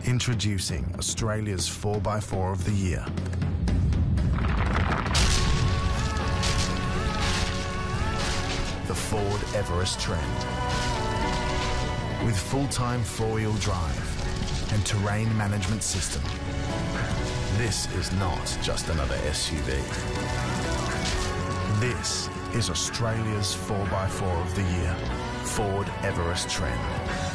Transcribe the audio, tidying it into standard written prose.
Introducing Australia's 4x4 of the Year. The Ford Everest Trend. With full-time four-wheel drive and terrain management system, this is not just another SUV. This is Australia's 4x4 of the Year, Ford Everest Trend.